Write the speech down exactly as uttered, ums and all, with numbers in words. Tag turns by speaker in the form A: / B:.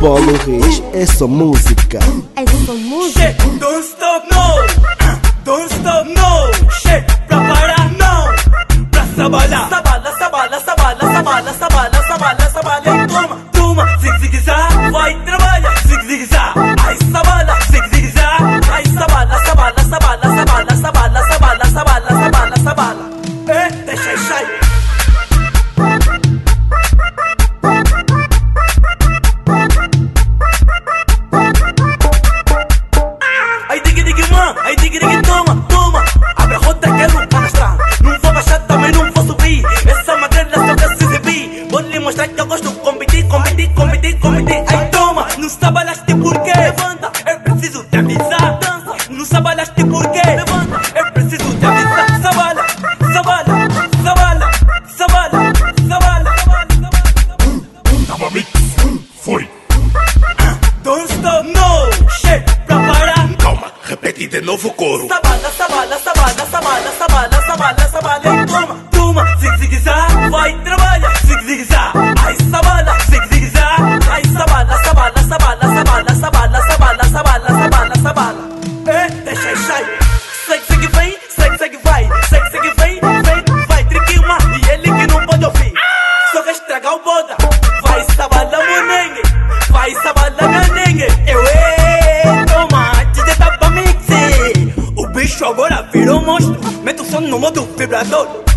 A: Paulo Reis, é só música.
B: É só música.
C: Don't stop, no. Don't stop, no. Che, pra parar, não. Pra sabalar. Sabala, sabala, sabala, sabala, sabala, sabala, sabala. E toma, toma. Zig, zig, zá. Vai, trabalha. Zig, zig, zá. Ai, sabala. Zig, zig, zá. Ai, sabala, sabala, sabala, sabala, sabala, sabala, sabala, sabala, sabala. Eh, deixa sair. Aí diga, diga, toma, toma. Abre a rota, quero canastrar. Não vou baixar, também não vou subir. Essa magrela só quer se exibir. Vou lhe mostrar que eu gosto de competir, competir, competir, competir. Aí toma, não sabalaste porquê. Levanta, é preciso te avisar. Dança, não sabalaste porquê. Levanta, é preciso te avisar. Sabala, sabala, sabala, sabala, sabala.
D: Tava mix, foi.
C: Don't stop, no. Che, pra parar.
D: Calma, repete de novo o coro.
C: Sabala, sabala, sabala, sabala, sabala, sabala, sabala. E toma, toma, zig, zig, zá. Vai, trabalha, zig, zig, zá. Ai, sabala, zig, zig, zá. Ai, sabala, sabala, sabala, sabala, sabala, sabala, sabala, sabala, sabala. Eh, deixa sair. Segue, segue, vem, segue, segue, vai. Segue, segue, vem, vem, vai. Triquima, e ele que não pode ouvir. Só quer estragar o boda. Vai, sabala, monengue. Vai, sabala, monengue. Eu, eh, toma, D J Tapa Mix. O bicho agora virou monstro. Mete o som no modo vibrador.